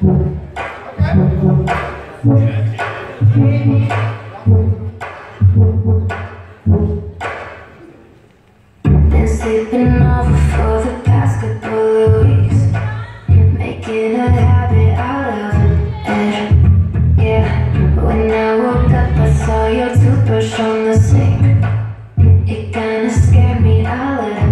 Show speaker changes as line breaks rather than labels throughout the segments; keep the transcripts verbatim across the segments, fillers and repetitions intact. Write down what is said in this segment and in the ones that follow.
Been sleeping over for the past couple of weeks, making a habit out of it. Yeah, when I woke up I saw your toothbrush on the sink. It kinda scared me, I'll admit.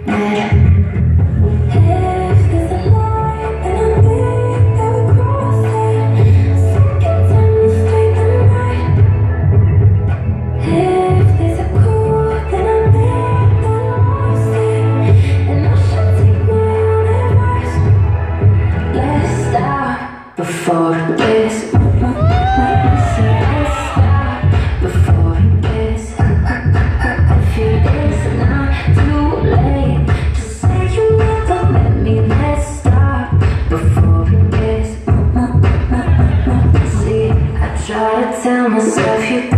If there's a line, then I'm big that we cross it. Second time to stay the night. If there's a code, then I'm big that I lost it. And I should take my own advice. Let's stop before this. Let's stop before this. If it is not too late to say you never met me, let's stop before this. See, I try to tell myself you